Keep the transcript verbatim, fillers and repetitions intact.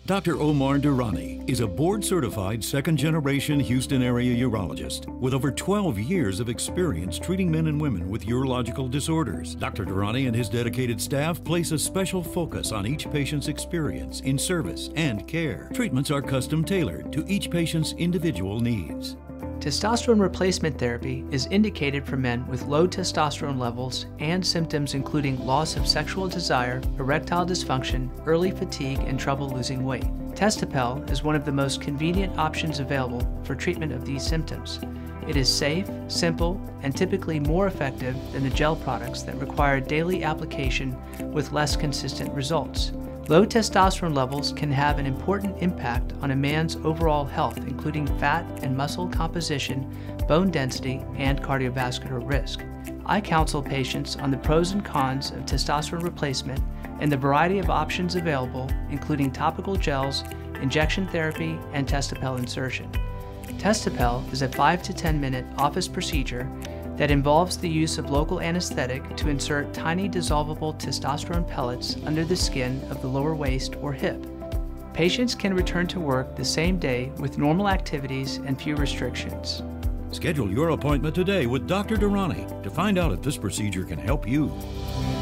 Doctor Omar Durrani is a board-certified second-generation Houston area urologist with over twelve years of experience treating men and women with urological disorders. Doctor Durrani and his dedicated staff place a special focus on each patient's experience in service and care. Treatments are custom-tailored to each patient's individual needs. Testosterone replacement therapy is indicated for men with low testosterone levels and symptoms including loss of sexual desire, erectile dysfunction, early fatigue, and trouble losing weight. Testapel is one of the most convenient options available for treatment of these symptoms. It is safe, simple, and typically more effective than the gel products that require daily application with less consistent results. Low testosterone levels can have an important impact on a man's overall health, including fat and muscle composition, bone density, and cardiovascular risk. I counsel patients on the pros and cons of testosterone replacement and the variety of options available, including topical gels, injection therapy, and Testapel insertion. Testapel is a five to ten minute office procedure that involves the use of local anesthetic to insert tiny dissolvable testosterone pellets under the skin of the lower waist or hip. Patients can return to work the same day with normal activities and few restrictions. Schedule your appointment today with Doctor Durrani to find out if this procedure can help you.